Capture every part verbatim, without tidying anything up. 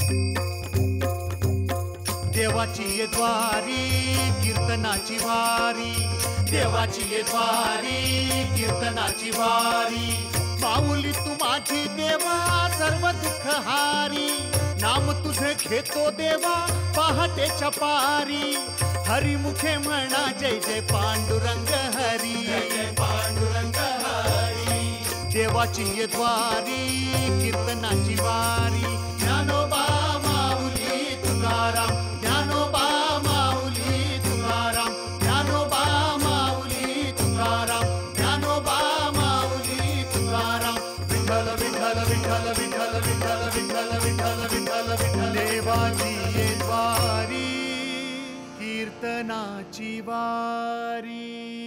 देवाची ये द्वारी कीर्तनाची वारी, देवाची ये द्वारी कीर्तनाची वारी। माऊली तू माझी देवा सर्व दुःख हारी, नाम तुझे घेतो देवा पहाटेच्या पारी। हरिमुखे म्हणा जय जय पांडुरंग हरी, जय जय पांडुरंग हरी। देवाची ये द्वारी कीर्तनाची वारी, ज्ञानोबा माऊली तुकाराम, ज्ञानोबा माऊली तुकाराम, ज्ञानोबा माऊली तुकाराम, ज्ञानोबा माऊली तुकाराम। विठ्ठल विठ्ठल विठ्ठल विठ्ठल विठ्ठल विठ्ठल विठ्ठल विठ्ठल विठ्ठल। देवाची ये द्वारी कीर्तनाची वारी।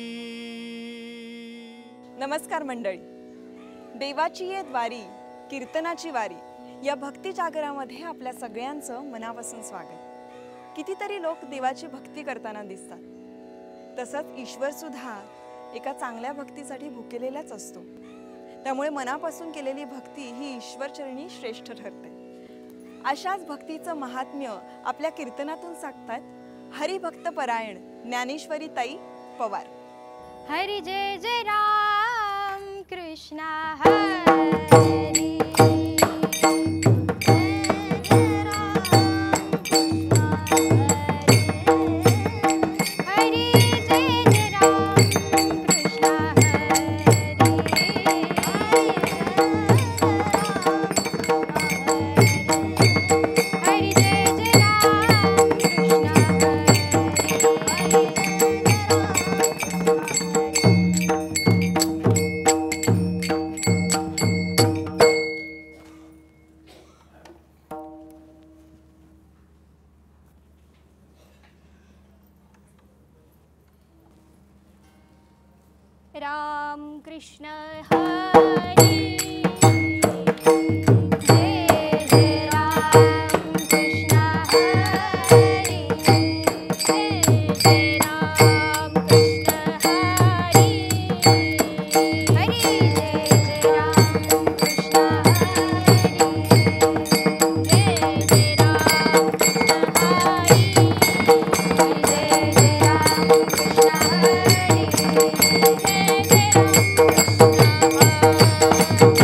नमस्कार मंडळी, देवाची ये द्वारी कीर्तनाची वारी या भक्ती जागरामध्ये आपल्या सगळ्यांचं मनापासून स्वागत। कितीतरी लोक देवाची भक्ती करताना दिसतात, तसंच ईश्वर सुद्धा एका चांगल्या भक्तीसाठी भुकेलेलाच असतो। त्यामुळे मनापासून केलेली भक्ती ही ईश्वरचरणी श्रेष्ठ ठरते। अशाच भक्तीचं महात्म्य आपल्या कीर्तनातून सांगतात हरिभक्त परायण ज्ञानेश्वरी ताई पवार। हरी जय जय राम कृष्ण हरी, राम कृष्ण हरी, जय जय राम कृष्ण हरी, जय जय राम कृष्ण हरी, हरी जय जय राम कृष्ण हरी, जय जय राम कृष्ण हरी, जय जय राम कृष्ण हरी।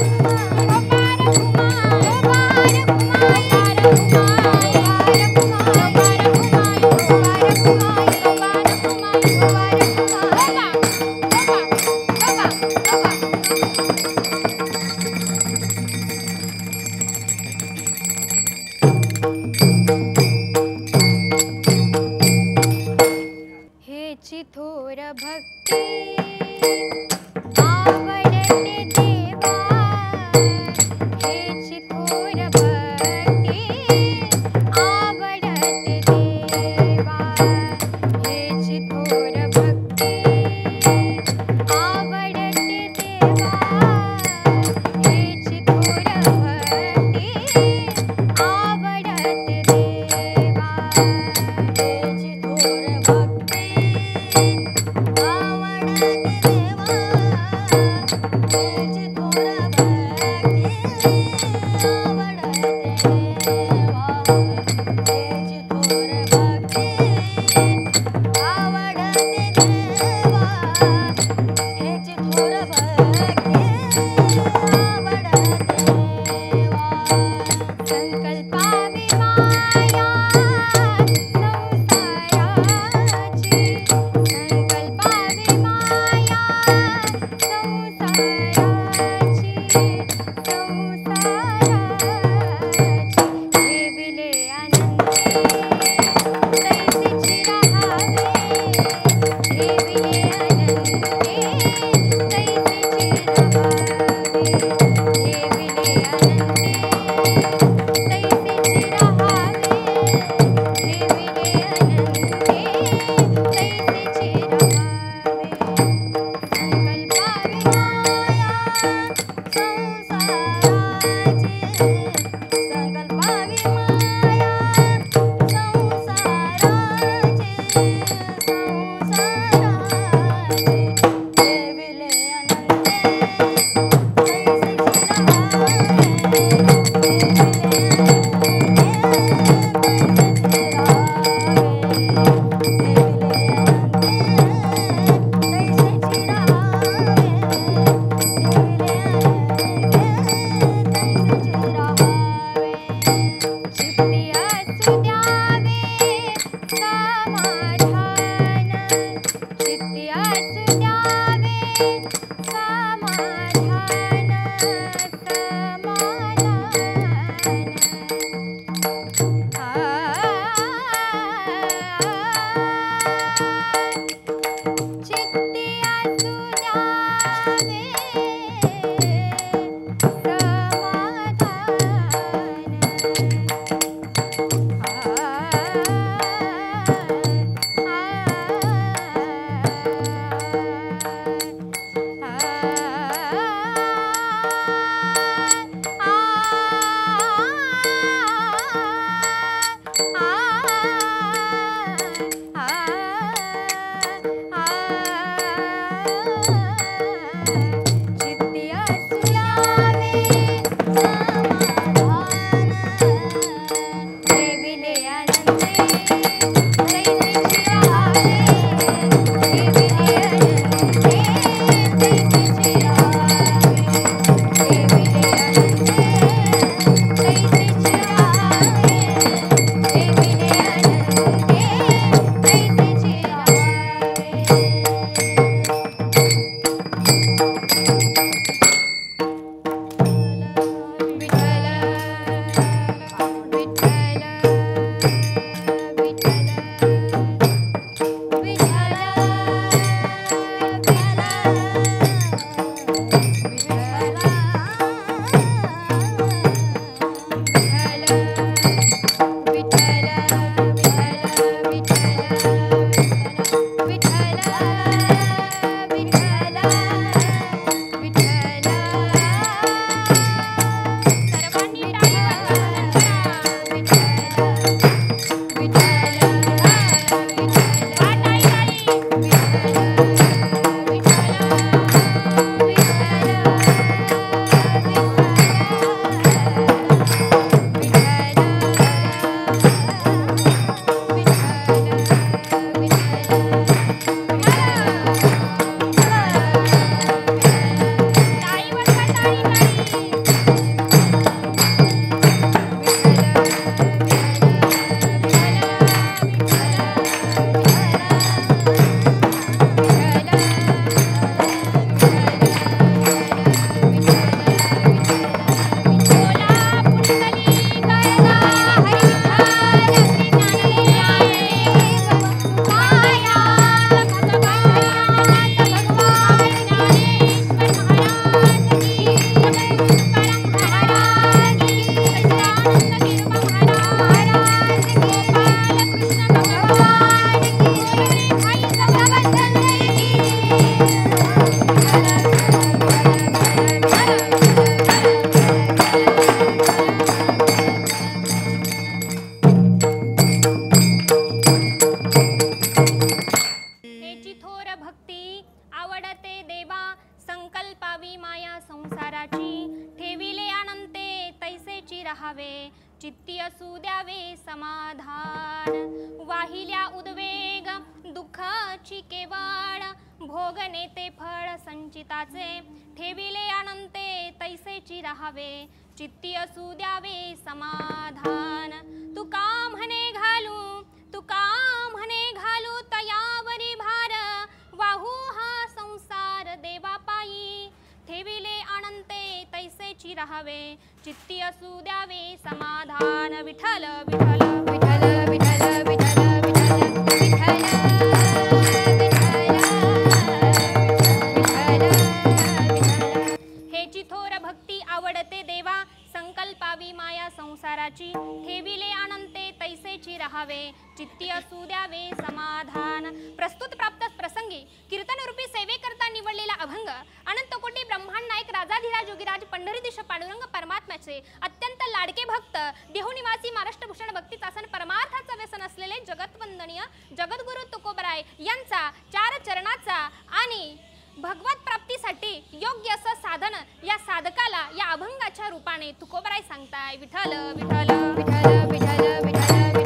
हेची थोर भक्ती आवडते देवा, हेची थोर भक्ती आवडते देवा, हेची थोर भक्ती आवडते देवा, हेची थोर भक्ती आवडते देवा, हेची थोर भक्ती संकल्पावी माया संसाराची, संकल्पावी माया संसाराची, संसाराची ठेविले अनंते तैसीची राहावे, ठेविले अनंते तैसीची राहावे, ठेविले अनंते तैसीची राहावे, ठेविले अनंते तैसीची राहावे, संकल्पावी माया संसाराची, संकल्पावी माया संसाराची, संसाराची ठेविले अनंते तैसीची राहावे, राहावे चित्ती असू द्यावे समाधान वाहिल्या उद्वेग दुःखाची केवळ भोगणे ते फळ संचिताचे ठेविले अनंते तैसेची राहावे चित्ती असू द्यावे समाधान तू का म्हणे घालू तू का म्हणे घालू तयावरी भार वाहू हा संसार देवापायी ठेविले अनंते तैसेची राहावे चित्ती असू द्यावे समाधान विठ्ठल विठ्ठल विठ्ठल विठ्ठल विठ्ठल विठ्ठल हेची थोर भक्ती आवडते देवा संकल्पावी माया संसाराची ठेविले अनंते तैसेची राहावे चित्ती असू द्यावे समाधान प्रस्तुत प्राप्त प्रसंगी कीर्तनरूपी सेवेकरता निवडलेला अभंग अनंत कोटी ब्रह्मांड नायक राजाधिराज योगीराज पंढरीधीश पांडुरंग परमात्म्याचे अत्यंत लाडके भक्त देहनिवासी महाराष्ट्रभूषण भक्तीचासन परमार्थाचं व्यसन असलेले जगतवंदनीय जगद्गुरु तुकोबराय यांचा चार चरणाचा आणि भगवत प्राप्तीसाठी योग्य असं साधन या साधकाला या अभंगाच्या रूपाने तुकोबराय सांगताय विठ्ठल विठ्ठल विठ्ठल विठ्ठल विठ्ठल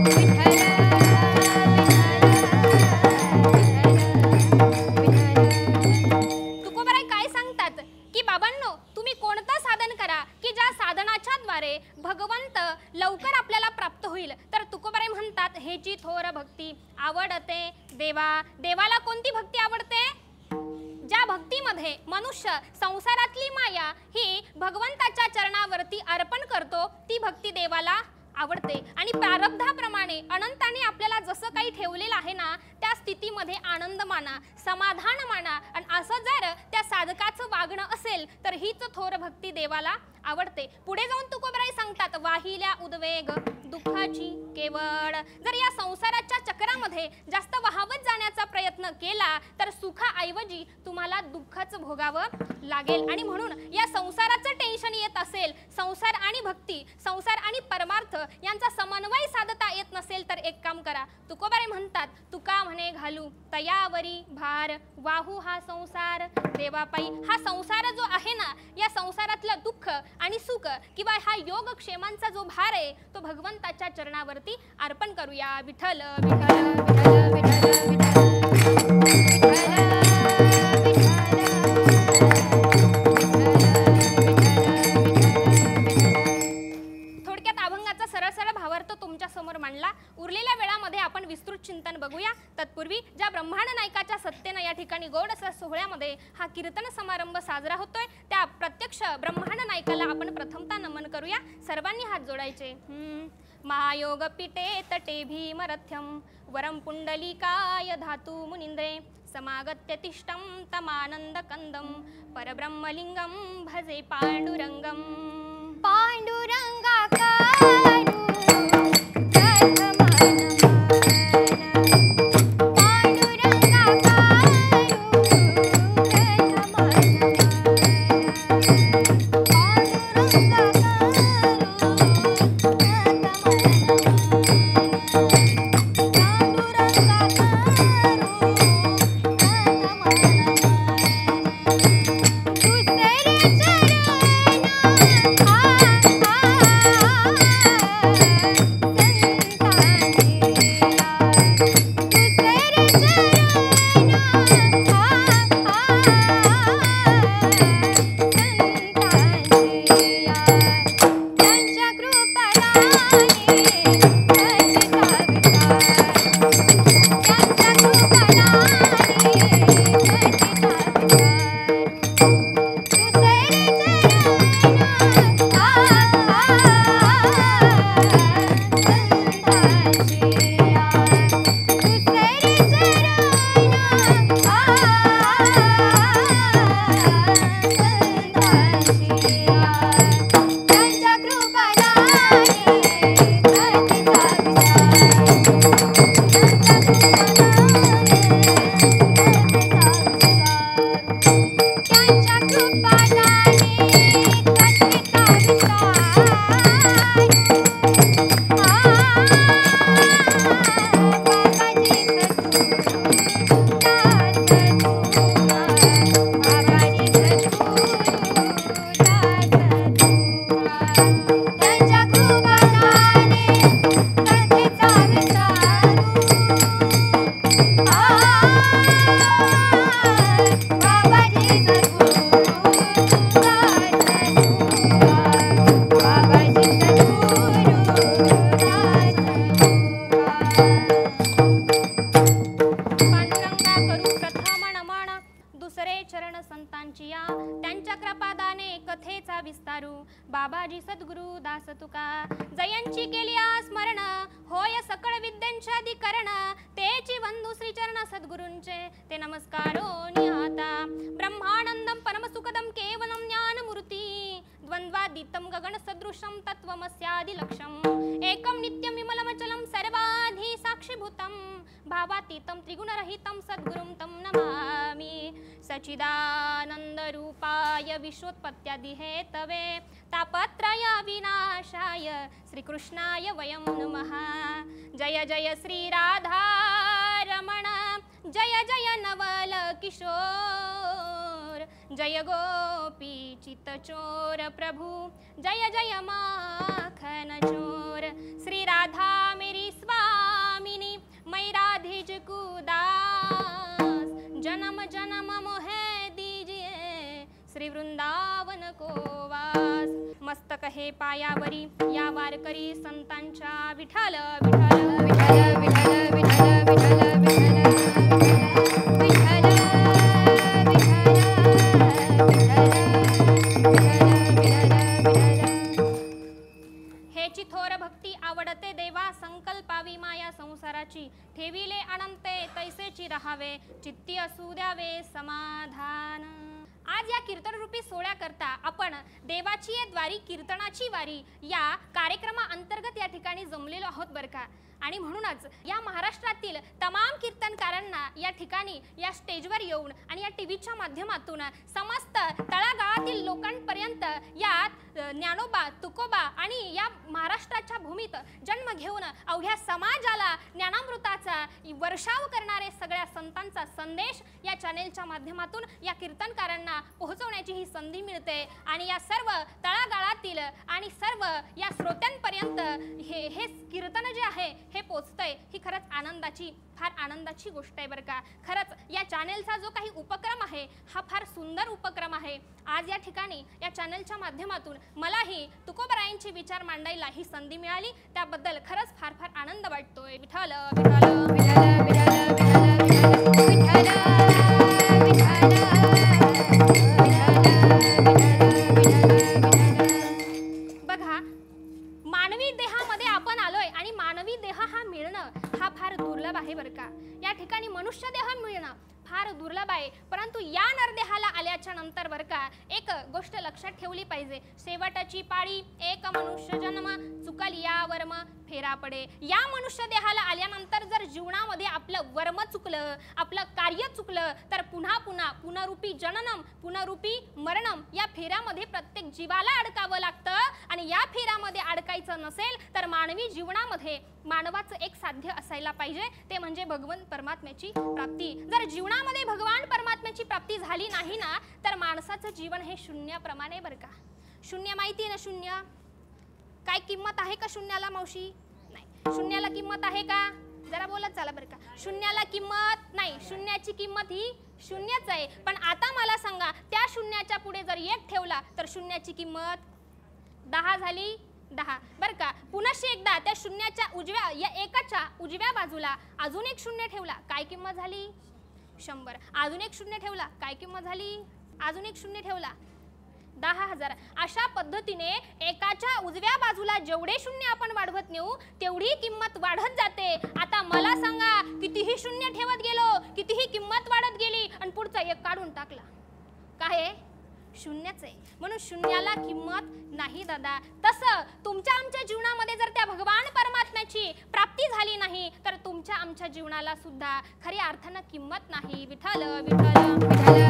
विठ्ठल तुकोबराय काय सांगतात की बाबांनो तुम्ही कोणतं साधन करा की ज्या साधनाच्या द्वारे भगवंत लवकर आपल्याला प्राप्त होईल तर तुकोबराय म्हणतात हे जी थोर भक्ती आवडते देवा देवाला कोणती भक्ती आवडते ज्या भक्तीमध्ये मनुष्य संसारातली माया ही भगवंताच्या चरणावरती अर्पण करतो ती भक्ती देवाला आवडते आणि प्रारब्धाप्रमाणे अनंताने आपल्याला जसं काही ठेवलेलं आहे ना त्या स्थितीमध्ये आनंद माना समाधान माना आणि असं जर त्या साधकाचं वागणं असेल तर हीच थोर भक्ती देवाला आवडते पुढे जाऊन तुकोबराय सांगतात वाहिल्या उद्वेग दुःखाची केवळ जर या संसाराच्या चक्रामध्ये जास्त वाहवत जाण्याचा प्रयत्न केला तर सुखाऐवजी तुम्हाला दुःखाच भोगावं लागेल आणि म्हणून या संसाराचं टेन्शन येत असेल संसार आणि भक्ती संसार आणि परमार्थ यांचा समन्वय साधता येत नसेल तर एक काम करा तुकोबराय म्हणतात तुका म्हणे घालू तयावरी भार वाहू हा संसार देवापायी हा संसार जो आहे ना या संसारातलं दुःख आणि सुख किंवा हा योग क्षेमांचा जो भार आहे तो भगवंताच्या चरणावरती अर्पण करूया विठ्ठल विठ्ठल विठ्ठल विठ्ठल थोडक्यात अभंगाचा सरळ सरळ भावार्थ तुमच्या समोर मांडला उरलेल्या वेळामध्ये आपण विस्तृत चिंतन बघूया तत्पूर्वी ज्या ब्रह्मांड नायकाच्या सत्तेने या ठिकाणी गौड असा सोहळ्यामध्ये हा कीर्तन समारंभ साजरा होतोय त्या प्रत्यक्ष ब्रह्मांड नायकाला आपण प्रथमतः नमन करूया सर्वांनी हात जोडायचे महायोग पिटे तटे भीमरथ्यम वरम पुंडलिकाय धातु मुनिंद्रे समागत्य तिष्ठं तमानंद कंदम परब्रह्मलिंगम भजे पांडुरंगम पांडुरंगाकारू दुसरे चरण विठ्ठला विस्तारू बाबाजी सद्गुरु दास तुका जयांची केली स्मरण होय सकळ विद्यांच्या अधिकरण तेची वंदू श्री चरण सद्गुरूंचे ते नमस्कारो निहाता ब्रह्मानंदम परमसुखदम केवलम ज्ञानमूर्ती द्वंद्वादितं गगन सदृशं तत्त्वमस्यादिलक्ष्यम् एकं नित्यं विमलमचलं सर्वाधि साक्षिभूतं भावातीतं त्रिगुणरहितं सद्गुरुं तं नमामि सच्चिदानन्दरूपाय विश्वोत्पत्त्यादिहेतवे तापत्रय विनाशाय श्रीकृष्णाय वयं नमः जय जय श्रीराधारमण जय जय नवल किशोर जय गोपी चितचोर प्रभु जय जय माखन चोर श्री राधा मेरी स्वामिनी मैं राधिज को दास जन्म जन्म मोहे दीजिए श्री वृंदावन को वास मस्तक हे पायावरी या वारकरी संतांच्या विठ्ठल विठ्ठल विठ्ठल विठ्ठल विठ्ठल विठ्ठल हेची थोर भक्ती आवडते देवा संकल्पावी माया संसाराची ठेविले अनंते तैसेची रहावे चित्ती असू द्यावे समाधान। आज या कीर्तन रूपी सोहळ्या करता आपण देवाची द्वारी कीर्तनाची वारी या कार्यक्रमा अंतर्गत या ठिकाणी जमलेलो आहोत बरं का। आणि म्हणूनच या महाराष्ट्रातील तमाम कीर्तनकारांना या ठिकाणी या स्टेजवर येऊन आणि या टीव्हीच्या माध्यमातून समस्त तळागाळातील लोकांपर्यंत या ज्ञानोबा तुकोबा आणि या महाराष्ट्राच्या भूमीत जन्म घेऊन अवघ्या समाजाला ज्ञानामृताचा वर्षाव करणारे सगळ्या संतांचा संदेश या चॅनेलच्या माध्यमातून या कीर्तनकारांना पोहोचवण्याची ही संधी मिळते। आणि या सर्व तळागाळातील आणि सर्व या श्रोत्यांपर्यंत हे हे कीर्तन जे आहे हे पोचतंय ही खरंच आनंदाची फार आनंदाची गोष्ट आहे बरं का। खरंच या चॅनेलचा जो काही उपक्रम आहे हा फार सुंदर उपक्रम आहे। आज या ठिकाणी या चॅनेलच्या माध्यमातून मलाही तुकोबरायांचे विचार मांडायला ही संधी मिळाली त्याबद्दल खरंच फार फार आनंद वाटतोय। विठ्ठल विठ्ठल विठ्ठल विठ्ठल बघा मानवी देहामध्ये आपण आलोय आणि मानवी देह हा मिळणं हा फार दुर्लभ आहे बरं का। या ठिकाणी मनुष्य देह मिळणं फार दुर्लभ आहे परंतु या नरदेहाला आल्याच्या नंतर बरं का एक गोष्ट लक्षात ठेवली पाहिजे शेवटाची पाळी एक मनुष्य जन्म चुकल या वर्म फेरा पडे। या मनुष्य देहाला आल्यानंतर जर जीवनामध्ये आपलं वर्म चुकलं आपलं कार्य चुकलं तर पुन्हा पुन्हा पुनरूपी जननम पुनरूपी मरणम या फेऱ्यामध्ये प्रत्येक जीवाला अडकावं लागतं। आणि या फेऱ्यामध्ये अडकायचं नसेल तर मानवी जीवनामध्ये मानवाचं एक साध्य असायला पाहिजे ते म्हणजे भगवंत परमात्म्याची प्राप्ती। जर जीवनामध्ये भगवान परमात्म्याची प्राप्ती झाली नाही ना तर माणसाचं जीवन हे शून्याप्रमाणे बरं का। शून्य माहिती आहे ना शून्य काय किंमत आहे का शून्याला मावशी? नाही शून्याला किंमत आहे का जरा बोलत चला बरं का। शून्याला किंमत नाही शून्याची किंमत ही शून्यच आहे। पण आता मला सांगा त्या शून्याच्या पुढे जर एक ठेवला तर शून्याची किंमत दहा झाली दहा बरं का। पुनश्च एकदा त्या शून्याच्या उजव्या या एकाच्या उजव्या बाजूला अजून एक शून्य ठेवला काय किंमत झाली शंभर। अजून एक शून्य ठेवला काय किंमत झाली अजून एक शून्य ठेवला दहा हजार। अशा पद्धतीने एकाच्या उजव्या बाजूला जेवढे शून्य आपण वाढवत नेऊ तेवढी किंमत वाढत जाते। आता मला सांगा कितीही शून्य ठेवत गेलो कितीही किंमत वाढत गेली आणि पुढचा एक काढून टाकला काय शून्यच आहे। म्हणून शून्याला किंमत नाही दादा। तसं तुमच्या आमच्या जीवनामध्ये जर त्या भगवान परमात्म्याची प्राप्ती झाली नाही तर तुमच्या आमच्या जीवनाला सुद्धा खऱ्या अर्थानं किंमत नाही। विठ्ठल विठ्ठल विठ्ठल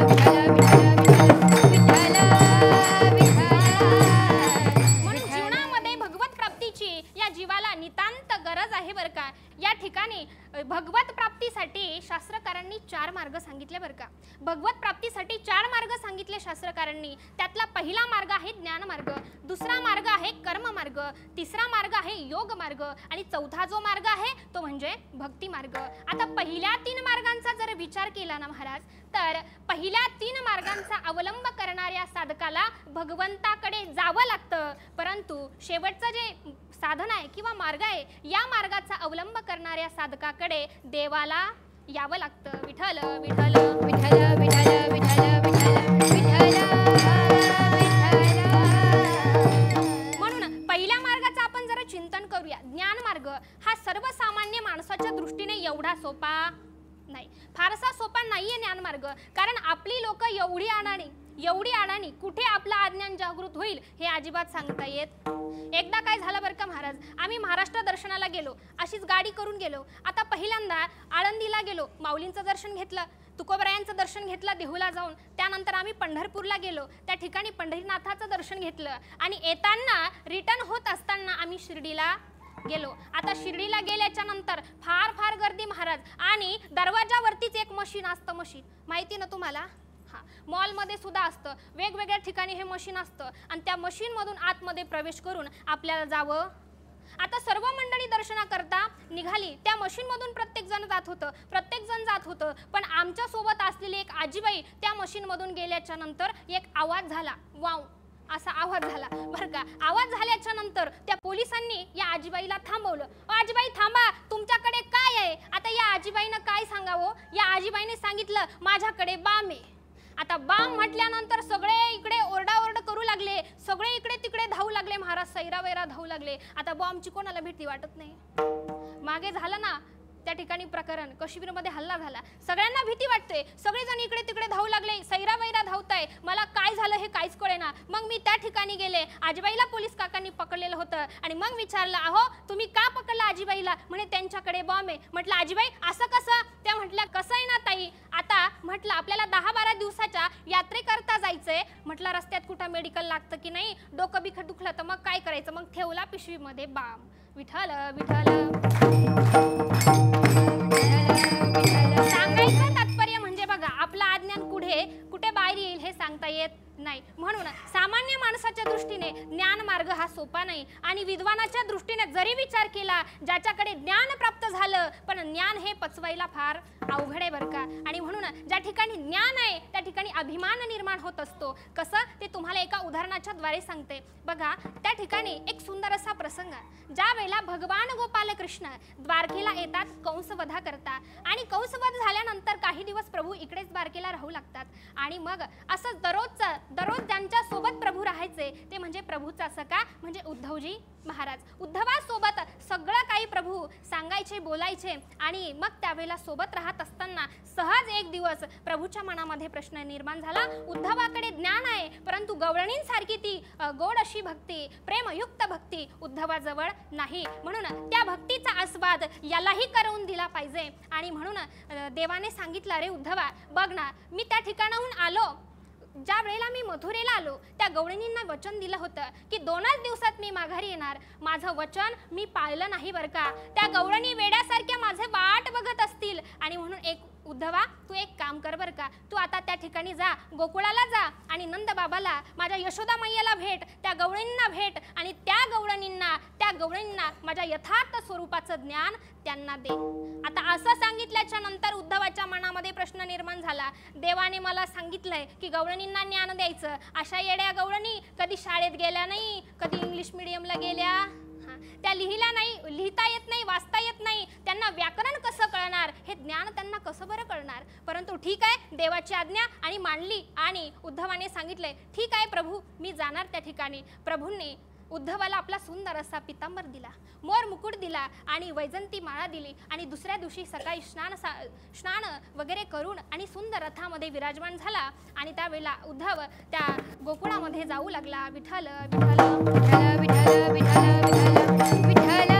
म्हणून जीवनामध्ये भगवत प्राप्तीची या जीवाला नितांत गरज आहे बरं का। या ठिकाणी भगवत प्राप्तीसाठी शास्त्रकारांनी चार मार्ग सांगितले बरं का। भगवत प्राप्तीसाठी चार मार्ग सांगितले शास्त्रकारांनी। त्यातला पहिला मार्ग आहे ज्ञान मार्ग दुसरा मार्ग आहे कर्म मार्ग तिसरा मार्ग आहे योग मार्ग आणि चौथा जो मार्ग आहे तो म्हणजे भक्ती मार्ग। आता पहिल्या तीन मार्गांचा जर विचार केला ना महाराज तर पहिल्या तीन मार्गांचा अवलंब करणाऱ्या साधकाला भगवंताकडे जावं लागतं परंतु शेवटचं जे साधन आहे किंवा मार्ग आहे या मार्गाचा अवलंब करणाऱ्या साधकाकडे देवाला यावं लागतं। विठ्ठल विठ्ठल विठ्ठल विठ्ठल विठ्ठल विठ्ठल विठ्ठल कारण आपली लोक एवढी अडाणी एवढी अडाणी कुठे आपलं अज्ञान जागृत होईल हे अजिबात सांगता येत. एकदा काय झालं बरं का महाराज, आम्ही महाराष्ट्र दर्शनाला गेलो, अशीच गाडी करून गेलो. आता पहिल्यांदा आळंदीला गेलो, माऊलींचं दर्शन घेतलं, तुकोबरायांचं दर्शन घेतलं देहूला जाऊन. त्यानंतर आम्ही पंढरपूरला गेलो, त्या ठिकाणी पंढरीनाथाचं दर्शन घेतलं आणि येताना रिटर्न होत असताना आम्ही शिर्डीला गेलो. आता शिर्डीला गेल्याच्या नंतर फार फार गर्दी महाराज, आणि दरवाजावरतीच एक मशीन असतं, मशीन माहिती ना तुम्हाला, हा मॉलमध्ये सुद्धा असतं, वेगवेगळ्या ठिकाणी हे मशीन असतं आणि त्या मशीनमधून आतमध्ये प्रवेश करून आपल्याला जावं. आता सर्व मंडळी दर्शनाकरता निघाली, त्या मशीनमधून प्रत्येक जण जात होतं, प्रत्येक जण जात होतं, पण आमच्या सोबत असलेली एक आजीबाई त्या मशीनमधून गेल्याच्या नंतर एक आवाज झाला, वाव असा आवाज झाला बरं का. आवाज झाल्याच्या नंतर त्या पोलिसांनी या आजीबाईला थांबवलं. आजीबाई थांबा, तुमच्याकडे काय आहे? आता या आजीबाईनं काय सांगावं, या आजीबाईने सांगितलं माझ्याकडे बाम आहे. आता बाम म्हटल्यानंतर सगळे इकडे ओरडाओरड करू लागले, सगळे इकडे तिकडे धावू लागले महाराज, सैरा वैरा धावू लागले. आता बॉम्बची कोणाला भीती वाटत नाही? मागे झालं ना त्या ठिकाणी प्रकरण, काश्मीरमध्ये हल्ला झाला, सगळ्यांना भीती वाटते, सगळेजण इकडे तिकडे धावू लागले, सैरा वैरा धावताय. मला काय झालं हे काहीच कळेना. मग मी त्या ठिकाणी गेले, आजीबाईला पोलीस काकांनी पकडलेलं होतं आणि मग विचारलं, अहो तुम्ही का पकडलं आजीबाईला? म्हणे त्यांच्याकडे बॉम्ब आहे. म्हटलं आजीबाई असं कसं? त्या म्हटल्या कसं आहे ना ताई, आता म्हटलं आपल्याला दहा बारा दिवसाच्या यात्रेकरता जायचंय, म्हटलं रस्त्यात कुठं मेडिकल लागतं की नाही, डोकं बिखट दुखलं तर मग काय करायचं? मग ठेवला पिशवीमध्ये बाम. विठ्ठल विठ्ठल सांगायचं तात्पर्य म्हणजे बघा, आपलं अज्ञान कुठे कुठे बाहेर येईल हे सांगता येत नाही. म्हणून सामान्य माणसाच्या दृष्टीने ज्ञान मार्ग हा सोपा नाही, आणि विद्वानाच्या दृष्टीने जरी विचार केला, ज्याच्याकडे ज्ञान प्राप्त झालं पण ज्ञान हे पचवायला फार अवघड आहे बरं का. आणि म्हणून ज्या ठिकाणी ज्ञान आहे त्या ठिकाणी अभिमान निर्माण होत असतो. कसं ते तुम्हाला एका उदाहरणाच्या द्वारे सांगते बघा. त्या ठिकाणी एक सुंदर असा प्रसंग, ज्या वेळेला भगवान गोपाल कृष्ण द्वारकेला येतात कंसवधा करता, आणि कंसवध झाल्यानंतर काही दिवस प्रभू इकडेच द्वारकेला राहू लागतात. आणि मग असं दररोजचं दररोज ज्यांच्या सोबत प्रभू राहायचे ते म्हणजे प्रभूचा सखा म्हणजे उद्धवजी महाराज. उद्धवासोबत सगळं काही प्रभू सांगायचे, बोलायचे. आणि मग त्यावेळेला सोबत राहत असताना सहज एक दिवस प्रभूच्या मनामध्ये प्रश्न निर्माण झाला, उद्धवाकडे ज्ञान आहे परंतु गवळणींसारखी ती गोड अशी भक्ती, प्रेमयुक्त भक्ती उद्धवाजवळ नाही, म्हणून त्या भक्तीचा आस्वाद यालाही करून दिला पाहिजे. आणि म्हणून देवाने सांगितलं, अरे उद्धवा बघ ना, मी त्या ठिकाणाहून आलो, ज्या वेळेला मी मथुरेला आलो त्या गवळणींना वचन दिलं होतं की दोनच दिवसात मी माघारी येणार. माझं वचन मी पाळलं नाही बरं का. त्या गवळणी वेड्यासारख्या माझे वाट बघत असतील, आणि म्हणून एक उद्धवा तू एक काम कर बरं का, तू आता त्या ठिकाणी जा, गोकुळाला जा आणि नंद बाबाला, माझ्या यशोदा मैयाला भेट, त्या गवळणींना भेट, आणि त्या गवळणींना त्या गवळणींना माझ्या यथार्थ स्वरूपाचं ज्ञान त्यांना दे. आता असं सांगितल्याच्या नंतर उद्धवाच्या मनामध्ये प्रश्न निर्माण झाला, देवाने मला सांगितलंय की गवळणींना ज्ञान द्यायचं, अशा येड्या गवळणी कधी शाळेत गेल्या नाही, कधी इंग्लिश मिडियमला गेल्या, त्या लिहिला नाही, लिहिता येत नाही, वाचता येत नाही, त्यांना व्याकरण कसं कळणार, हे ज्ञान त्यांना कसं बरं कळणार. परंतु ठीक आहे, देवाची आज्ञा आणि मानली, आणि उद्धवाने सांगितलंय ठीक आहे प्रभू मी जाणार त्या ठिकाणी. प्रभूंनी उद्धवाला आपला सुंदर असा पितांबर दिला, मोर मुकुट दिला आणि वैजंती माळा दिली, आणि दुसऱ्या दिवशी सकाळी स्नान स्नान वगैरे करून आणि सुंदर रथामध्ये विराजमान झाला. आणि त्यावेळेला उद्धव त्या गोकुळामध्ये जाऊ लागला. विठ्ठल विठ्ठल विठ्ठल विठ्ठल विठ्ठल विठ्ठल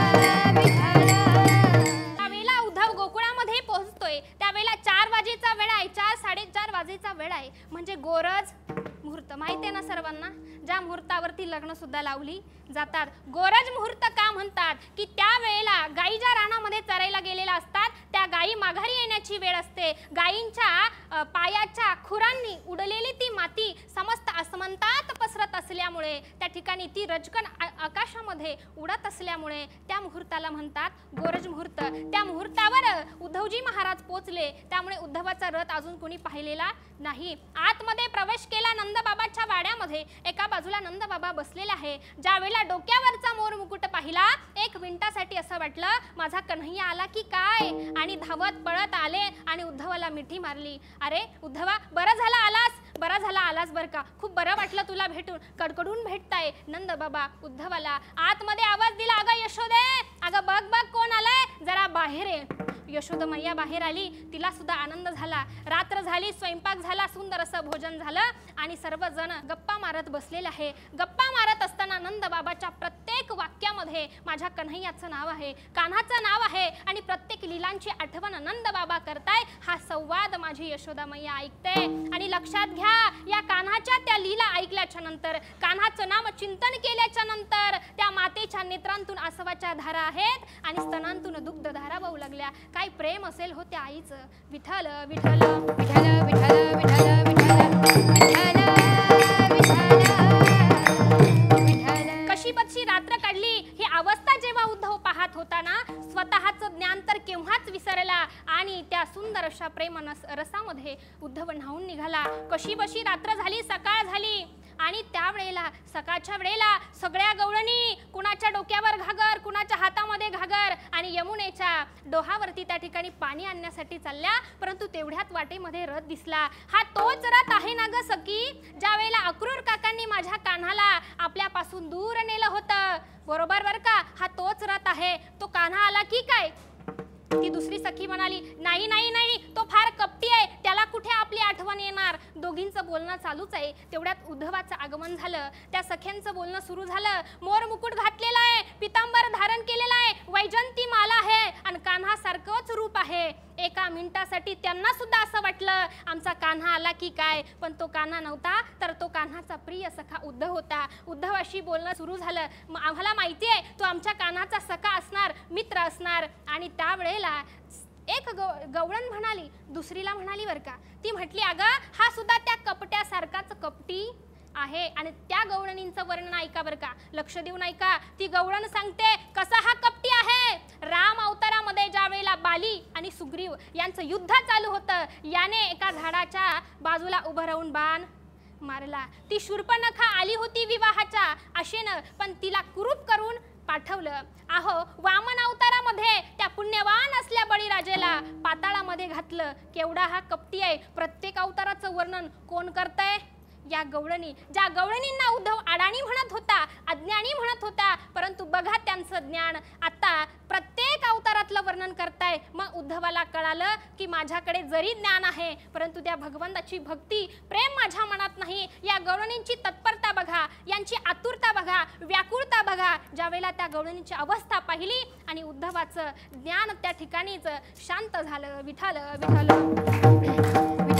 विठ्ठल. त्यावेळेला उद्धव गोकुळामध्ये पोहोचतोय, त्यावेळेला चार वाजेचा वेळ आहे, चार साडेचार वाजेचा वेळ आहे, म्हणजे गोरज मुहूर्त माहिती आहे ना सर्वांना, ज्या मुहूर्तावरती लग्न सुद्धा लावली जातात. गोरज मुहूर्त का म्हणतात की त्या वेळेला गायी ज्या रानामध्ये चरायला गेलेल्या असतात त्या गायी माघारी येण्याची वेळ असते. गायींच्या पायाच्या खुरांनी उडलेली ती माती समस्त आसमंतात पसरत असल्यामुळे, त्या ठिकाणी ती रजकण आकाशामध्ये उडत असल्यामुळे त्या मुहूर्ताला म्हणतात गोरज मुहूर्त. त्या मुहूर्तावर उद्धवजी महाराज पोचले, त्यामुळे उद्धवाचा रथ अजून कोणी पाहिलेला नाही. आतमध्ये प्रवेश केला नंदबाबाच्या वाड्यामध्ये, एका बाजूला नंदबाबा बसलेला आहे. ज्या वेळेला डोक्यावरचा मोर मुकुट पाहिला, एक मिनिटासाठी असं वाटलं माझा कन्हैया आला की काय, आणि धावत पळत आले आणि उद्धवाला मिठी मारली. अरे उद्धवा बरं झाला आलास, बरं झाला आलास बरं का, खूप बरं वाटलं तुला भेटून, कडकडून भेटताय. नंद बाबा उद्धवाला आतमध्ये आवाज दिला, अगं यशोदे, अगं बघ बघ कोण आलाय, जरा बाहेर ये. यशोदमय्या बाहेर आली, तिला सुद्धा आनंद झाला. रात्र झाली, स्वयंपाक झाला, सुंदर असं भोजन झालं आणि सर्वजण गप्पा मारत बसलेले आहे. गप्पा मारत असताना नंद बाबाच्या प्रत्येक वाक्यामध्ये माझ्या कन्हैयाचं नाव आहे, कान्हाचं नाव आहे आणि प्रत्येक लीलांची आठवण नंद बाबा करताय. हा संवाद माझी यशोदामय्या ऐकते आणि लक्षात घ्या, या कान्हाच्या त्या लीला ऐकल्याच्या नंतर, कान्हाचं नाम चिंतन केल्याच्या नंतर त्या मातेच्या नेत्रांतून आसवाच्या धारा आहेत आणि स्तनांतून दुग्ध धारा वाहू लागल्या. काय प्रेम असेल हो त्या आईचं. विठ्ठल विठ्ठल विठ्ठल विठ्ठल विठ्ठल विठ्ठल विठ्ठल. कशी बदशी रात्र काढली ही अवस्था जेव्हा उद्धव पाहत होता ना, स्वतःचं ज्ञान तर केव्हाच विसरला आणि त्या सुंदर अशा प्रेम रसामध्ये उद्धव न्हावून निघाला. कशी बशी रात्र झाली, सकाळ झाली आणि त्यावेळेला सकाळच्या वेळेला सगळ्या गवळणी कुणाच्या डोक्यावर घागर, कुणाच्या हातामध्ये घागर आणि यमुनेच्या डोहावरती त्या ठिकाणी पाणी आणण्यासाठी चालल्या. परंतु तेवढ्यात वाटेमध्ये रथ दिसला. हा तोच रथ आहे ना ग सखी, ज्या वेळेला अक्रूर काकांनी माझ्या कान्हाला आपल्यापासून दूर नेलं होतं. बरोबर बर का, हा तोच रथ आहे. तो कान्हा आला की काय? ती दुसरी सखी म्हणाली, नाही नाही नाही, तो फार कपटी आहे, त्याला कुठे आपली आठवण येणार. दोघींचं बोलणं चालूच आहे. तेवढ्यात उद्धवाचं आगमन झालं. त्या सख्यांचं बोलणं सुरू झालं. मोर मुकुट घातलेला आहे, पितांबर धारण केलेला आहे, वैजंती माला आहे आणि कान्हा सारखंच रूप आहे. एका मिनिटासाठी त्यांना सुद्धा असं वाटलं आमचा कान्हा आला की काय, पण तो कान्हा नव्हता, तर तो कान्हाचा प्रिय सखा उद्धव होता. उद्धवाशी बोलणं सुरू झालं. आम्हाला माहिती आहे तो आमच्या कान्हाचा सखा असणार, मित्र असणार. आणि त्यावेळेला एक गव गवळण म्हणाली, दुसरीला म्हणाली बर का, ती म्हटली, अगं हा सुद्धा त्या कपट्यासारखाच कपटी आहे. आणि त्या गवळणींचं वर्णन ऐका बर का, लक्ष देऊन ऐका. ती गवळण सांगते कसा हा कपटी आहे. राम अवतारामध्ये ज्या वेळेला बाली आणि सुग्रीव यांचं युद्ध चालू होतं, याने एका झाडाच्या बाजूला उभं राहून बाण मारला. ती शूर्पणखा आली होती विवाहाच्या आशेनं, पण तिला कुरूप करून पाठवलं. आहो, वामन अवतारामध्ये त्या पुण्यवान असल्या बळीराजेला पाताळामध्ये घातलं. केवढा हा कपटी आहे. प्रत्येक अवताराचं वर्णन कोण करतंय? या गवळणी. ज्या गवळणींना उद्धव अडाणी म्हणत होता, अज्ञानी म्हणत होता, परंतु बघा त्यांचं ज्ञान आता प्रत्येक अवतारातलं वर्णन करताय. मग उद्धवाला कळालं की माझ्याकडे जरी ज्ञान आहे, परंतु त्या भगवंताची भक्ती, प्रेम माझ्या मनात नाही. या गवळणींची तत्परता बघा, यांची आतुरता बघा, व्याकुळता बघा. ज्यावेळेला त्या गवळणीची अवस्था पाहिली आणि उद्धवाचं ज्ञान त्या ठिकाणीच शांत झालं. विठ्ठल विठ्ठल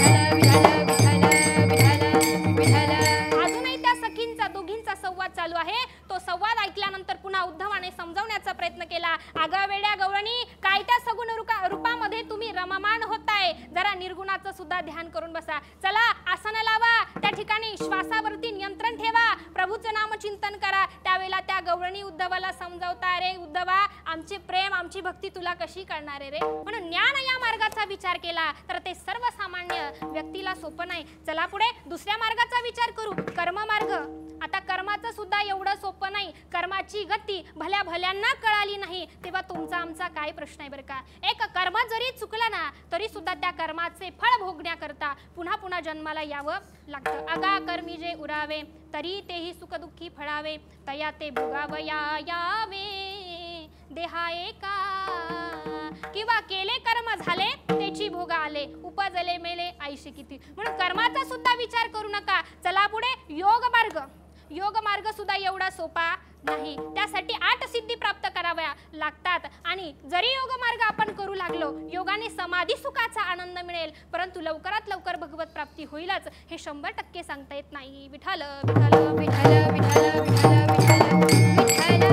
अजूनही त्या सखींचा दोघींचा संवाद चालू आहे. तो संवाद ऐकल्यानंतर पुन्हा उद्धवाने समजावण्याचा प्रयत्न केला. अगं वेड्या गवळणी, काय त्या सगुण रूपामध्ये तुम्ही रममाण होताय, जरा निर्गुणाचं सुद्धा ध्यान करून बसा. चला आसन लावा, त्या ठिकाणी श्वासावरती नियंत्रण ठेवा, प्रभूचं नाम चिंतन करा. त्यावेळेला त्या गवळणी उद्धवाला समजावता, रे उद्धवा, आमचे प्रेम, आमची भक्ती तुला कशी कळणार रे. म्हणून ज्ञान या मार्गाचा विचार केला तर ते सर्वसामान्य व्यक्तीला सोपं नाही. चला पुढे दुसऱ्या मार्गाचा विचार करू, कर्ममार्ग. आता कर्माचं सुद्धा एवढं सोपं नाही. कर्माची गती भल्या भल्यांना कळाली नाही तेव्हा तुमचा आमचा काय प्रश्न आहे बरं का. एक कर्म जरी चुकलं ना तरी सुद्धा त्या कर्माचे फळ भोगण्याकरता पुन्हा पुन्हा जन्माला यावं लागतं. अगा कर्मी जे उरावे तरी तेही सुखदुःखी फळावे, तया ते भोगावया यावे देहा एका. किंवा केले कर्म झाले त्याची भोगा आले, उपजले मेले आयुष्य किती. म्हणून कर्माचा सुद्धा विचार करू नका. चला पुढे योग मार्ग. योग मार्ग सुद्धा एवढा सोपा नाही. त्यासाठी आठ सिद्धी प्राप्त कराव्या लागतात. आणि जरी योग मार्ग आपण करू लागलो, योगाने समाधी सुखाचा आनंद मिळेल, परंतु लवकरात लवकर भगवत प्राप्ती होईलच हे शंभर टक्के सांगता येत नाही. विठ्ठल विठ्ठल विठ्ठल विठ्ठल विठ्ठल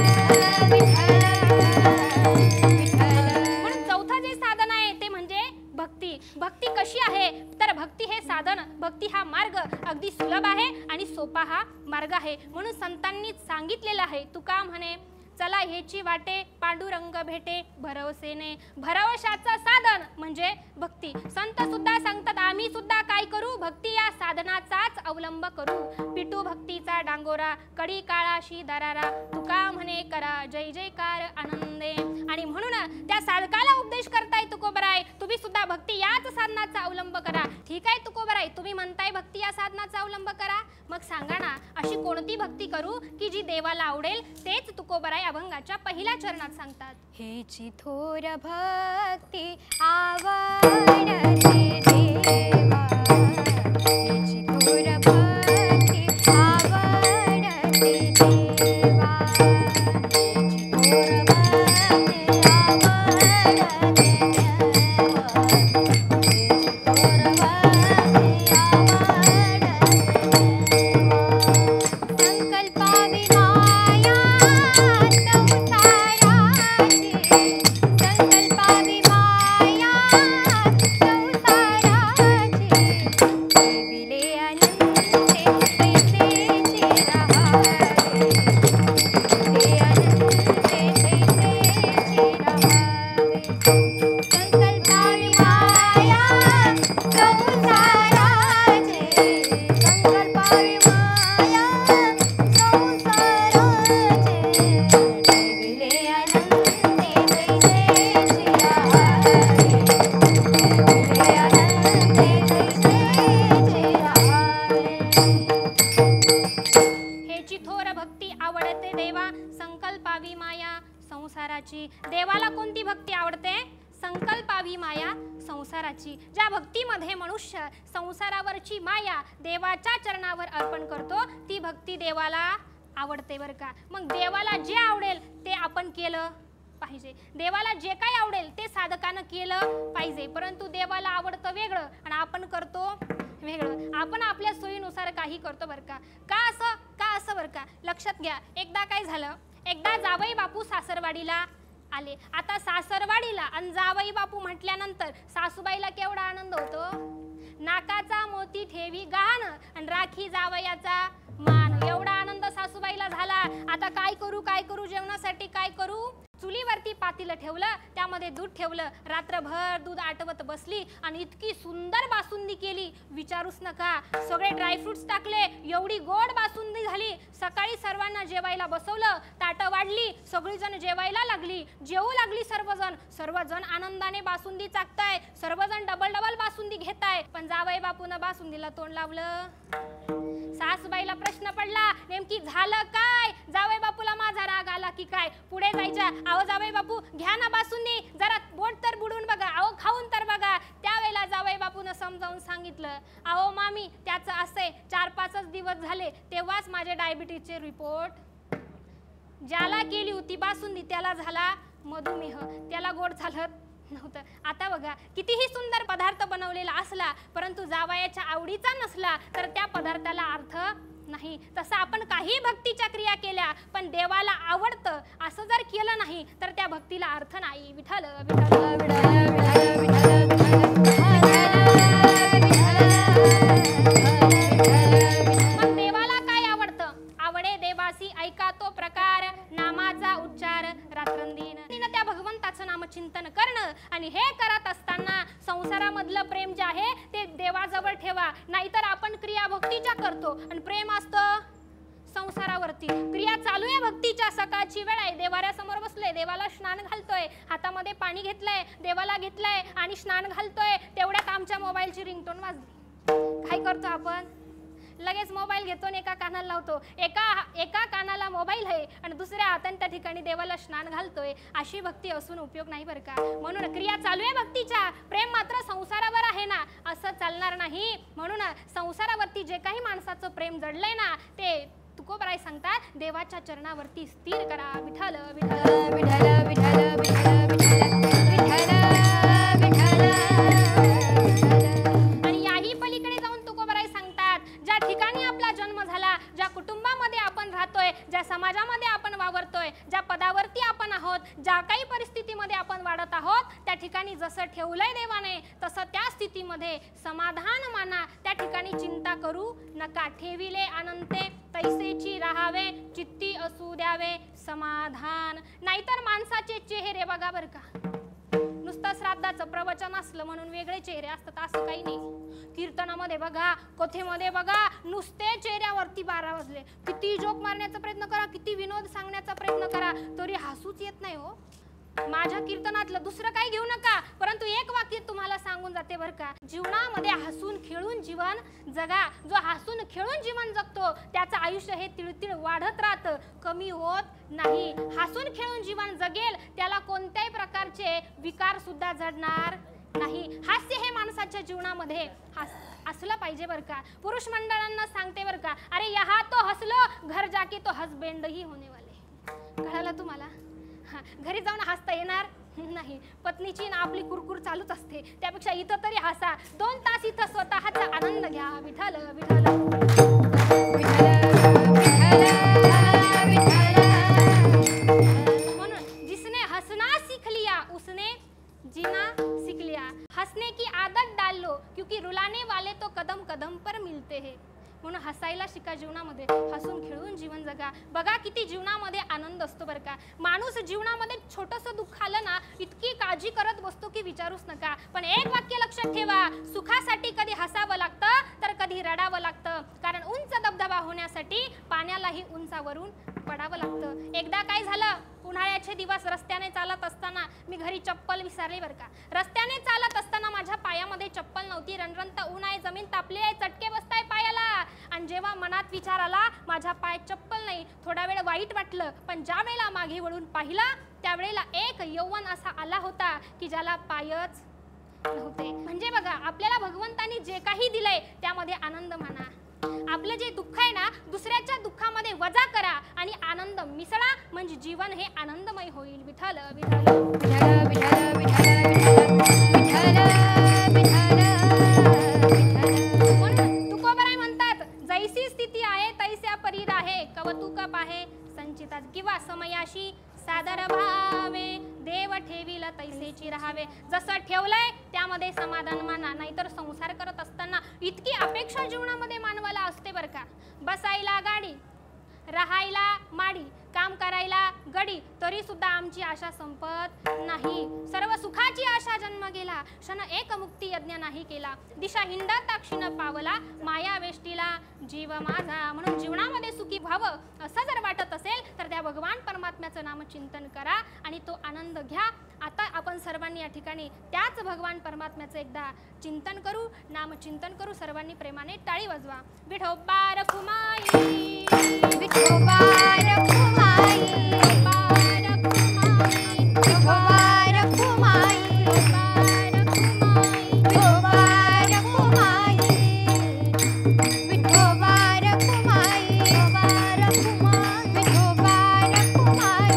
म्हणून चौथा जे साधन आहे ते म्हणजे भक्ती. भक्ती कशी आहे तर भक्ती हे साधन, भक्ती हा मार्ग अगदी सुलभ आहे आणि सोपा हा मार्ग आहे. म्हणून संतांनी सांगितलेलं आहे, तुका म्हणे चला हेची वाटे पांडुरंग भेटे भरवसेने. भरवशाचं साधन म्हणजे भक्ती. संत सुद्धा सांगतात आम्ही सुद्धा काय करू, भक्ती या साधनाचाच अवलंब करू. पिटू भक्तीचा डांगोरा कडी काळाशी दरारा, तुका म्हणे करा जय जयकार आनंदे. आणि म्हणून त्या साधकाला उपदेश करताय तुकोबराय, तुम्ही सुद्धा भक्ती याच साधनाचा अवलंब करा. ठीक आहे तुकोबराय, तुम्ही म्हणताय भक्ती या साधनाचा अवलंब करा, मग सांगा ना अशी कोणती भक्ती करू की जी देवाला आवडेल. तेच तुकोबराय अभंगाच्या पहिल्या चरणात सांगतात. हेची थोर भक्ती आवडते देवा, हेची थोर भक्ती आवडते देवा, हेची थोर भक्ती आवडते देवा, हेची थोर भक्ती आवडते देवा. संकल्पावी माया संसाराची, संकल्पावी माया संसाराची, देविले अनंते तैसेची रहावे, देविले अनंते तैसेची रहावे. संकल्पावी माया संसाराची, संकल्पावी माया संसाराची, देविले अनंते तैसेची रहावे, देविले अनंते तैसेची रहावे. हेची थोर भक्ती आवडते देवा, संकल्पावी माया संसाराची. देवाला कोणती भक्ती आवडते? संकल्पावी माया संसाराची. ज्या भक्तीमध्ये मनुष्य संसारावरची माया देवाच्या चरणावर अर्पण करतो ती भक्ती देवाला आवडते बरं का. मग देवाला जे आवडेल ते आपण केलं पाहिजे, देवाला जे काही आवडेल ते साधकानं केलं पाहिजे. परंतु देवाला आवडतं वेगळं आणि आपण करतो वेगळं. आपण आपल्या सोयीनुसार काही करतो बरं का. का असं का असं बरं का. लक्षात घ्या, एकदा काय झालं, एकदा जावई बापू सासरवाडीला आले. आता सासरवाडीला आणि जावई बापू म्हटल्यानंतर सासूबाईला केवढा आनंद होतो. नाकाचा मोती ठेवी गहाण आणि राखी जावयाचा मान, एवढा आनंद सासूबाईला झाला. आता काय करू काय करू जेवणासाठी काय करू. चुलीवरती पातेलं ठेवलं, त्यामध्ये दूध ठेवलं, रात्रभर दूध आटवत बसली आणि इतकी सुंदर बासुंदी केली विचारूच नका. सगळे ड्रायफ्रुट्स टाकले, एवढी गोड बासुंदी झाली. सकाळी सर्वांना जेवायला बसवलं, ताटं वाढली, सगळीजण जेवायला लागली, जेवू लागली सर्वजण. सर्वजण आनंदाने बासुंदी चाकताय, सर्वजण डबल डबल बासुंदी घेताय. पण जावई बापून बासुंदीला तोंड लावलं. सासूबाईला प्रश्न पडला, नेमकी झालं काय. जावई बापूला माझा राग आला की काय. पुढे जायच्या, अहो जावई बापू घ्या ना बासुंदी, जरा बोट तर बुडून बघा, अहो खाऊन तर बघा. त्यावेळेला जावई बापून समजावून सांगितलं, अहो मामी त्याचं असे चार पाचच दिवस झाले, तेव्हाच माझे डायबिटीजचे रिपोर्ट. ज्याला केली होती बासुंदी त्याला झाला मधुमेह, त्याला गोड झालं नव्हतं. आता बघा, कितीही सुंदर पदार्थ बनवलेला असला परंतु जावयाच्या आवडीचा नसला तर त्या पदार्थाला अर्थ नाही. तसं आपण काही भक्तीच्या क्रिया केल्या पण देवाला आवडतं असं जर केलं नाही तर त्या भक्तीला अर्थ नाही. विठ्ठल विठ्ठल विठ्ठल मग देवाला काय आवडतं? आवडे देवासी ऐका तो प्रकार, नामाचा उच्चार रात्रंदिन. त्या भगवंताचं नामचिंतन करणं आणि हे करत असताना संसारामधलं प्रेम जे आहे ते देवाजवळ ठेवा. नाहीतर आपण क्रिया भक्तीच्या करतो आणि प्रेम असतं संसारावरती. क्रिया चालू आहे भक्तीच्या, सकाळची वेळ आहे, देवाऱ्यासमोर बसलोय, देवाला स्नान घालतोय, हातामध्ये पाणी घेतलंय, देवाला घेतलंय आणि स्नान घालतोय. तेवढ्यात आमच्या मोबाईलची रिंगटोन वाजली. काय करतो आपण? लगेच मोबाईल घेतो आणि एका कानाला लावतो. एका एका कानाला मोबाईल आहे आणि दुसऱ्या हाताने त्या ठिकाणी देवाला स्नान घालतोय. अशी भक्ती असून उपयोग नाही बरं का. म्हणून क्रिया चालू आहे भक्तीच्या, प्रेम मात्र संसारावर आहे ना, असं चालणार नाही. म्हणून संसारावरती जे काही माणसाचं प्रेम जडलंय ना ते तुकोबराय सांगतात देवाच्या चरणावरती स्थिर करा. विठ्ठल विठ्ठल विठ्ठल विठ्ठल विठ्ठल विठ्ठल आणि याही पलीकडे जाऊन तुकोबराय सांगतात ज्या ठिकाणी आपला जन्म झाला, ज्या कुटुंबामध्ये आपण राहतोय, ज्या समाजामध्ये आपण वावरतोय, ज्या पदावरती आपण आहोत, ज्या काही परिस्थितीमध्ये आपण वाढत आहोत, त्या ठिकाणी जसं ठेवलंय देवाने तसं त्या स्थितीमध्ये समाधान माना. त्या ठिकाणी चिंता करू नका. ठेविले अनंते तैसेची राहावे, चित्ती असू द्यावे समाधान. नाहीतर माणसाचे चेहरे बघा बरं का, नुसतं श्राद्धाचं प्रवचन असलं म्हणून वेगळे चेहरे असतात असं काही नाही. कीर्तनामध्ये बघा, कथेमध्ये बघा, नुसते चेहऱ्यावरती बारा वाजले. किती जोक मारण्याचा प्रयत्न करा, किती विनोद सांगण्याचा प्रयत्न करा, तरी हसूच येत नाही हो. माझ्या कीर्तनातलं दुसरं काही घेऊ नका, परंतु एक वाक्य तुम्हाला सांगून जाते बरं का, जीवनामध्ये हसून खेळून जीवन जगा. जो हसून खेळून जीवन जगतो त्याचं आयुष्य हे तिळतिळ वाढत राहतं, कमी होत नाही. हसून खेळून जीवन जगेल त्याला कोणत्याही प्रकारचे विकार सुद्धा जडणार नाही. हास्य हे माणसाच्या जीवनामध्ये असलं पाहिजे बरं का. पुरुष मंडळांना सांगते बरं का, अरे यहाँ तो हसलो घर जाके तो हसबेंड ही होने वाले. कळालं तुम्हाला? हा, घरी जाऊन हसता येणार नाही. पत्नीची ना आपली कुरकुर चालूच असते, त्यापेक्षा इथं तरी हसा. दोन तास इथं स्वतःचा आनंद घ्या. विठ्ठल विठ्ठल म्हणून जिसने हसना सीख लिया उसने जीना सीख लिया. हंसने की आदत डाल लो क्योंकि रुलाने वाले तो कदम कदम पर मिलते हैं. म्हणून हसायला शिका जीवनामध्ये, हसून खेळून जीवन जगा. बघा किती जीवनामध्ये आनंद असतो बरं का. माणूस जीवनामध्ये छोटंसं दुःख आलं ना इतकी काळजी करत बसतो की विचारूच नका. पण एक वाक्य लक्षात ठेवा, सुखासाठी कधी हसावं लागतं तर कधी रडावं लागतं. कारण उंच धबधबा होण्यासाठी पाण्यालाही उंचावरून पडावं लागतं. एकदा काय झालं, उन्हाळ्याचे दिवस रस्त्याने चालत असताना मी घरी चप्पल विसरली बरं का. रस्त्याने चालत असताना माझ्या पायामध्ये चप्पल नव्हती. रणरणत ऊन आहे, जमीन तापली आहे, चटके बसताय पायाला. आणि जेव्हा मनात विचार आला माझ्या पायात चप्पल नाही, थोडा वेळ वाईट वाटलं. पण ज्या वेळेला मागे वळून पाहिलं त्यावेळेला एक यौवन असा आला होता की ज्याला पायच नव्हते. म्हणजे बघा, आपल्याला भगवंतानी जे काही दिलंय त्यामध्ये आनंद माना. आपलं जे दुःख आहे ना दुसऱ्याच्या दुःखामध्ये वजा करा आणि आनंद मिसळा, म्हणजे जीवन हे आनंदमय होईल. विठ्ठल विठ्ठल विठ्ठल विठ्ठल विठ्ठल म्हणून तुकोबराय म्हणतात, जैसी स्थिती आहे तैस्या परीर आहे, कवतुक पाहे संचितात. किंवा समयाशी सादर भावे देव ठेवील तैसेची राहावे. जसं ठेवलंय त्यामध्ये समाधान माना. नाहीतर संसार करत असताना इतकी अपेक्षा जीवनामध्ये मानवाला असते बरं का. बसायला गाडी, राहायला माडी, काम करायला गडी, तरी सुद्धा आमची आशा संपत नाही. सर्व सुखाची आशा जन्म गेला, क्षण एक मुक्ती यज्ञ नाही केला. दिशा हिंडता क्षीण पावला, माया वेष्टीला जीव माझा. म्हणून जीवनामध्ये सुखी व्हावं असं जर वाटत असेल तर त्या भगवान परमात्म्याचं नामचिंतन करा आणि तो आनंद घ्या. आता आपण सर्वांनी या ठिकाणी त्याच भगवान परमात्म्याचं एकदा चिंतन करू, नामचिंतन करू. सर्वांनी प्रेमाने टाळी वाजवा. विठोबा रखुमाई, विठोबा रखुमाई, विठोबा रखुमाई, विठोबा रखुमाई, विठोबा रखुमाई, विठोबा रखुमाई, विठोबा रखुमाई, विठोबा रखुमाई,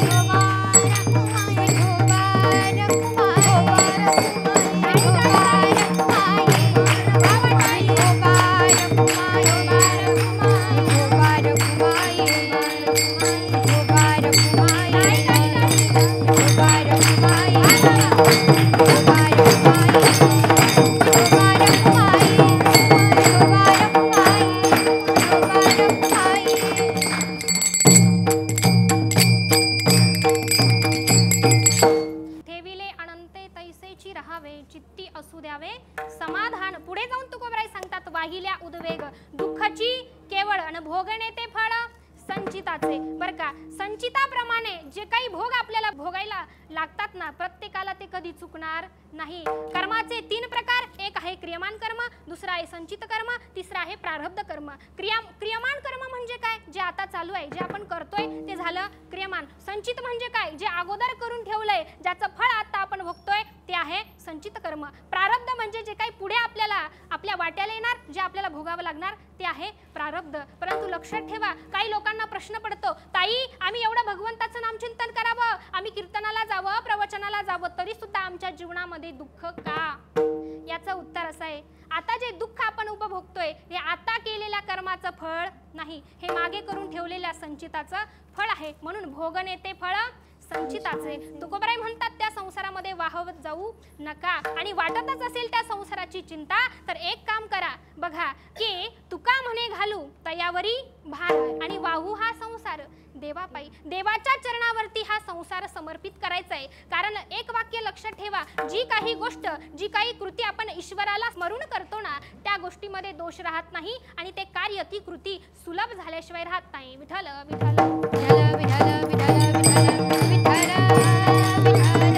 चित्ती असू द्यावे समाधान. पुढे जाऊन तुकोबराय सांगतात, वाहिल्या उद्वेग दुःखाची केवळ आणि भोगणे ते फळ संचिताचे. बर का, संचिताप्रमाणे जे काही भोग आपल्याला भोगायला लागतात ना प्रत्येकाला ते कधी चुकणार नाही. कर्माचे तीन प्रकार, एक आहे क्रियमान कर्म, दुसरा आहे संचित कर्म, तिसरा आहे प्रारब्ध कर्म. क्रिया क्रियमान कर्म म्हणजे काय, जे आता चालू आहे, जे आपण करतोय ते झालं क्रियमान. संचित म्हणजे काय, जे अगोदर करून ठेवलंय, ज्याचं फळ आता आपण भोगतोय ते आहे संचित कर्म. प्रारब्ध म्हणजे जे काही पुढे आपल्याला आपल्या वाट्याला येणार, जे आपल्याला भोगावं लागणार ते आहे प्रारब्ध. परंतु लक्षात ठेवा, काही लोकांना प्रश्न पडतो, ताई आम्ही एवढं भगवंताचं नामचिंतन करावं, आम्ही कीर्तनाला जावं, प्रवचनाला जावं, तरी सुद्धा आमच्या जीवनामध्ये दुःख का? याचं उत्तर असं आहे, आता जे दुःख आपण उपभोगतोय हे आता केलेल्या कर्माचं फळ नाही, हे मागे करून ठेवलेल्या संचिताचं फळ आहे. म्हणून भोगणे ते फळ संचिताचे. तुकोबराय म्हणतात, त्या संसारामध्ये वाहवत जाऊ नका. आणि वाटतच असेल त्या संसाराची चिंता तर एक काम करा बघा, की तुका म्हणे घालू तयावरी भार आणि वाहू हा संसार देवापायी. देवाच्या चरणावरती हा संसार समर्पित करायचा आहे. कारण एक वाक्य लक्षात ठेवा, जी काही गोष्ट, जी काही कृती आपण ईश्वराला स्मरून करतो ना त्या गोष्टीमध्ये दोष राहत नाही आणि ते कार्य, ती कृती सुलभ झाल्याशिवाय राहत नाही. विठ्ठल विठ्ठल विठ्ठल विठ्ठल विठ्ठल विठ्ठल विठ्ठल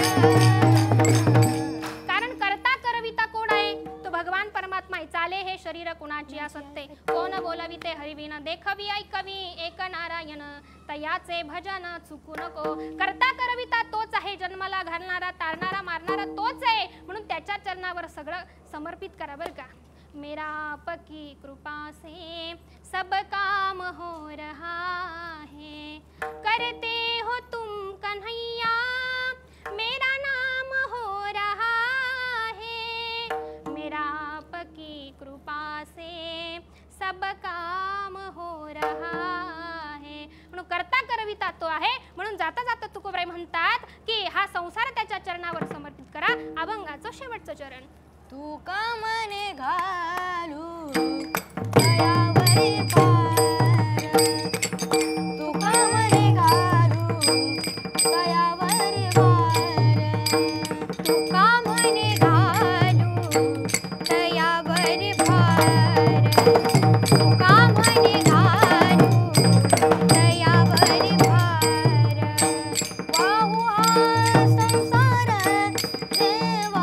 तयाचे भजन चुकू नको. करता करविता तोच आहे, जन्माला घालणारा तारणारा मारणारा तोच आहे, म्हणून त्याच्या चरणावर सगळं समर्पित करा बरं का. मेरा आपकी कृपा से सब काम हो रहा है, करते हो तुम कन्हैया मेरा नाम हो रहा है. मेरा आपकी कृपा से सब काम हो रहा है. म्हणून करता करविता तो आहे, म्हणून जाता जाता तुकोबाई म्हणतात की हा संसार त्याच्या चरणावर समर्पित करा. अभंगाचं शेवटचं चरण. तू का मने घालू तयावरी पार, तू का मने घालू तयावरी पार, तू का मने घालू तयावरी पार, तू का मने घालू तयावरी पार. वाहू हा संसार देवा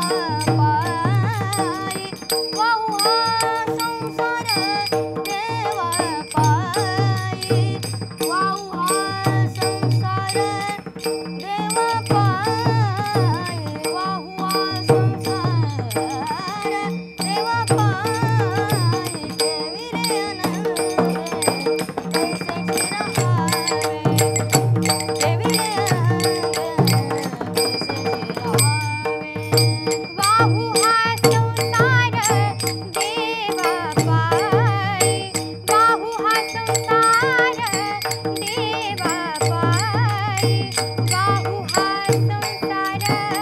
पायी, वाहू हा संसार देवा पायी, वाहू हा संसार देवा पायी, वाहू हा संसार देवा पायी. ठेवी रे आनंद कैसे चिरहावे, ठेवी रे आनंद कैसे चिरहावे. वाहू हा संसार देवा पायी, वाहू हा संसार देवा पायी, वाहू हा संसार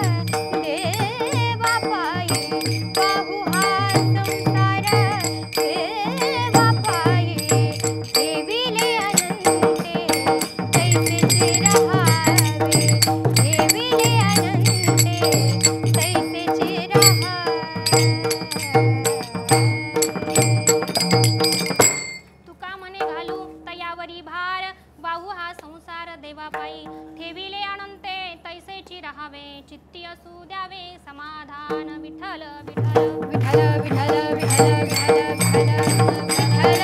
देवा पायी, वाहू हा संसार देवा पायी. ठेविले अनंते तैसे चिरहावे, ठेविले अनंते तैसे चिरहावे. तुका मने घालू तयावरी भार, वाहू हा संसार देवा पायी. ठेविले अनंते तैसेची राहावे, चित्ती असू द्यावे समाधान. विठ्ठल विठ्ठल विठ्ठल विठ्ठल विठ्ठल विठ्ठल विठ्ठल.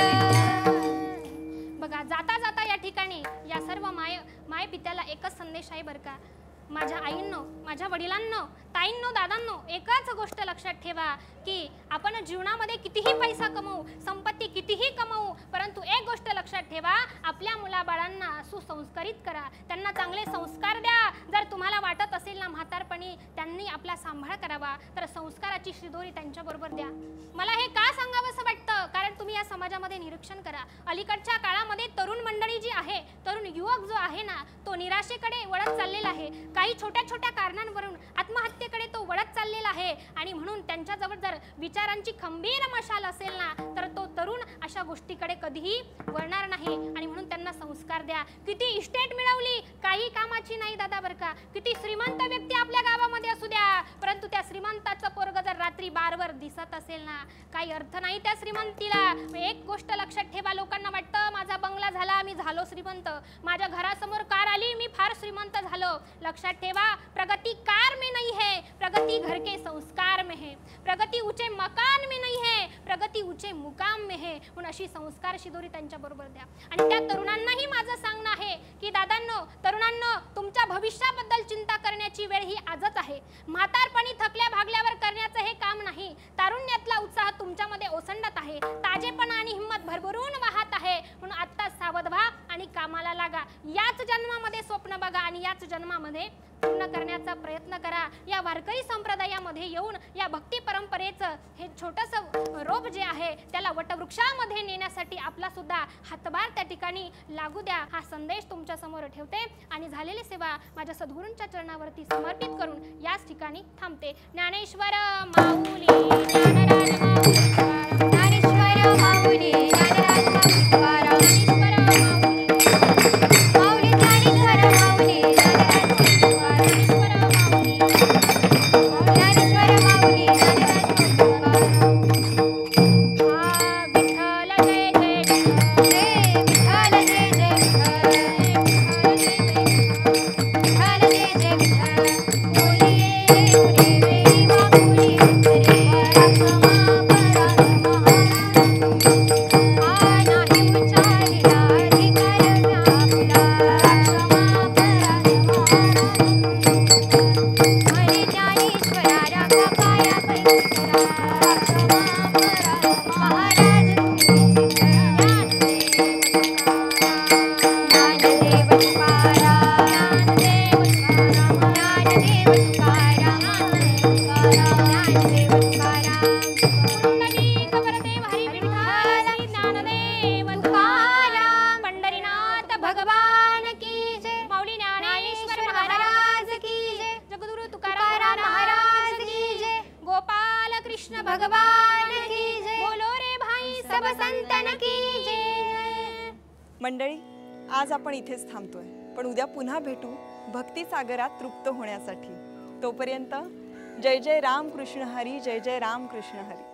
बघा, जाता जाता या ठिकाणी या सर्व माय माय पित्याला एकच संदेश आहे बरं का. माझ्या आईंनो, माझ्या वडिलांनो, ताईंनो, दादांनो, एकच गोष्ट लक्षात ठेवा की आपण जीवनामध्ये कितीही पैसा कमवू, संपत्ती कितीही कमवू, परंतु एक गोष्ट लक्षात ठेवा, आपल्या मुलाबाळांना सुसंस्कारित करा, त्यांना चांगले संस्कार द्या. जर तुम्हाला वाटत असेल ना म्हातारपणी त्यांनी आपला सांभाळ करावा, तर संस्काराची शिदोरी त्यांच्याबरोबर द्या. मला हे का सांगावंसं वाटतं, कारण तुम्ही या समाजामध्ये निरीक्षण करा. अलीकडच्या काळामध्ये तरुण मंडळी जी आहे, तरुण युवक जो आहे ना, तो निराशेकडे वळत चाललेला आहे. काही छोट्या छोट्या कारणांवरून आत्महत्येकडे तो वळत चाललेला आहे. आणि म्हणून त्यांच्याजवळ जर विचारांची खंबीर मशाल असेल ना, तर तो तरुण अशा गोष्टीकडे कधीही वळणार नाही. आणि म्हणून त्यांना संस्कार द्या. किती इस्टेट मिळवली काही कामाची नाही दादा बरं का. किती श्रीमंत व्यक्ती आपल्या गावामध्ये असू द्या, परंतु त्या श्रीमंताचं पोरग जर रात्री बारवर दिसत असेल ना, काही अर्थ नाही त्या श्रीमंतीला. एक गोष्ट लक्षात ठेवा, लोकांना वाटतं माझा बंगला झाला मी झालो श्रीमंत, माझ्या घरासमोर कार आली मी फार श्रीमंत झालो. लक्षात ठेवा, प्रगति कार में नहीं है, प्रगति घर के संस्कार में है. प्रगति ऊंचे मकान में नहीं है, प्रगति ऊंचे मुकाम में है. म्हणून अशी संस्कार शिदोरी त्यांच्या बरोबर द्या. आणि त्या तरुणांनाही माझं सांगणं आहे की दादांनो, तरुणांनो, तुमच्या भविष्याबद्दल चिंता करण्याची वेळ ही आजच आहे. म्हातारपणी थकल्या भागल्यावर करण्याचं हे काम नाही. तारुण्यातला उत्साह तुमच्यामध्ये ओसंडत आहे, ताजेपणा आणि हिंमत भरभरून वाहत आहे. म्हणून आत्ता सावध व्हा आणि कामाला लागा. याच जन्मामध्ये स्वप्न बघा आणि याच जन्मामध्ये पूर्ण करण्याचा प्रयत्न करा. या वारकरी संप्रदायामध्ये येऊन या भक्ती परंपरेचं हे छोटंसं रोप जे आहे त्याला वटवृक्षामध्ये नेण्यासाठी आपला सुद्धा हातभार त्या ठिकाणी लागू द्या. हा संदेश तुमच्या समोर ठेवते आणि झालेली सेवा माझ्या सद्गुरूंच्या चरणावरती समर्पित करून याच ठिकाणी थांबते. ज्ञानेश्वर माऊली, ज्ञानराज माऊली, ज्ञानेश्वर माऊली, ज्ञानराज माऊली, ज्ञानेश्वर माऊली, माऊली ज्ञानेश्वर माऊली, ज्ञानेश्वर माऊली, ज्ञानेश्वर माऊली, हा विठ्ठल जय जय विठ्ठल जय जय विठ्ठल जय जय विठ्ठल. बोलिये पुरे वेळी माऊली रे पराक्रमा पराक्रमा. हा नाही उच्चार मंडळी, आज आपण इथेच थांबतोय, पण उद्या पुन्हा भेटू भक्ती सागरात तृप्त होण्यासाठी. तोपर्यंत जय जय राम कृष्ण हरी, जय जय राम कृष्ण हरी.